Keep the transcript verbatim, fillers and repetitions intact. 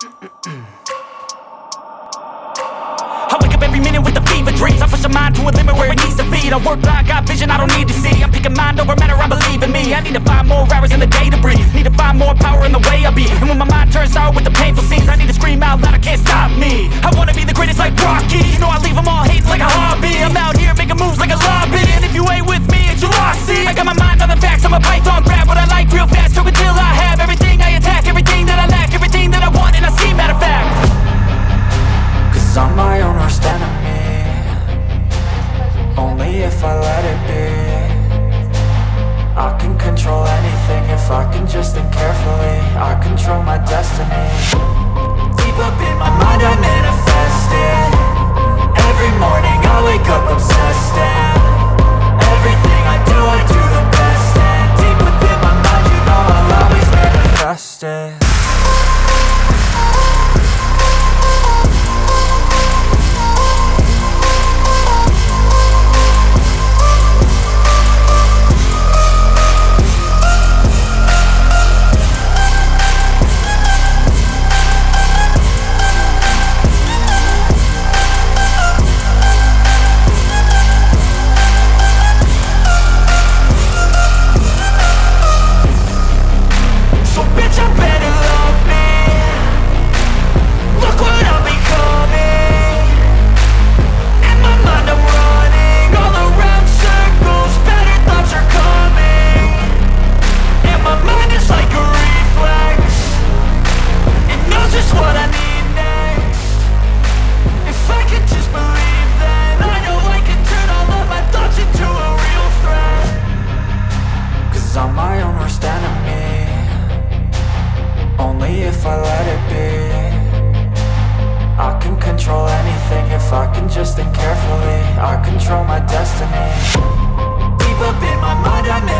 I wake up every minute with the fever dreams. I push my mind to a limit where it needs to be. I work blind, got vision I don't need to see. I'm picking mind over matter, I believe in me. I need to find more hours in the day to breathe. Need to find more power in the way I be. And when my mind turns sour with the painful scenes, I need to scream out loud, I can't stop me. I wanna be the greatest like Rocky. You know I leave them all hating like a hobby. I'm out here making moves like a lobby. And if you ain't with me, it's your loss, see. I got my mind on the facts, I'm a python, grab what I like real fast. Stroke until I have everything I attack, everything that I lack, everything that I want and I see, matter of fact. Cause I'm my own worst enemy. Only if I let it be. I can control anything if I can just think carefully. I control my destiny. Deep up in my mind I manifest it. Every morning I wake up obsessed, and everything I do, I do the best. And deep within my mind, you know I'll always manifest it. I'm my own worst enemy. Only if I let it be. I can control anything if I can just think carefully. I control my destiny. Deep up in my mind I